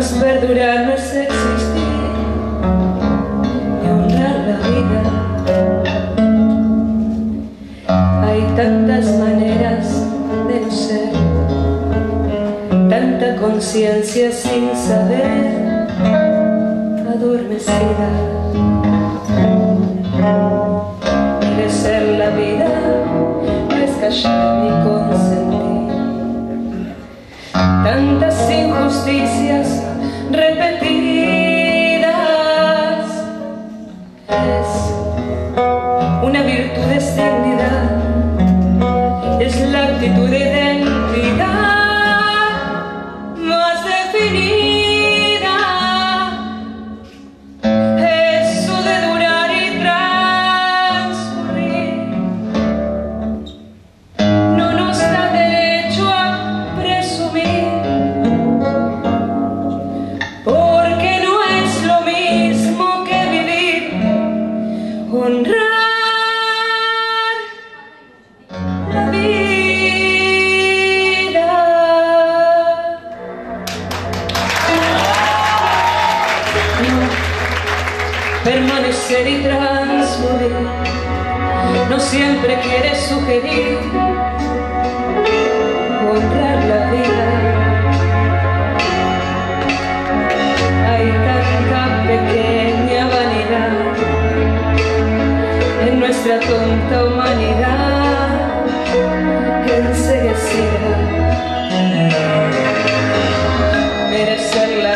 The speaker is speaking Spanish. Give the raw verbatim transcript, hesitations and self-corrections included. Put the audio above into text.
Mas perdurar no es existir y honrar la vida. Hay tantas maneras de no ser, tanta conciencia sin saber, adormecida. Merecer la vida no es callar ni consentir tantas injusticias repetidas. Es una virtud, es dignidad, es la actitud de identidad más definida. Eso de durar y transcurrir no nos da derecho a presumir, porque no es lo mismo que vivir. Honrar la vida. No, permanecer y transcurrir no siempre quiere sugerir honrar la vida. Hay tanta pequeña vanidad en nuestra tonta humanidad enseguecida. Merecer la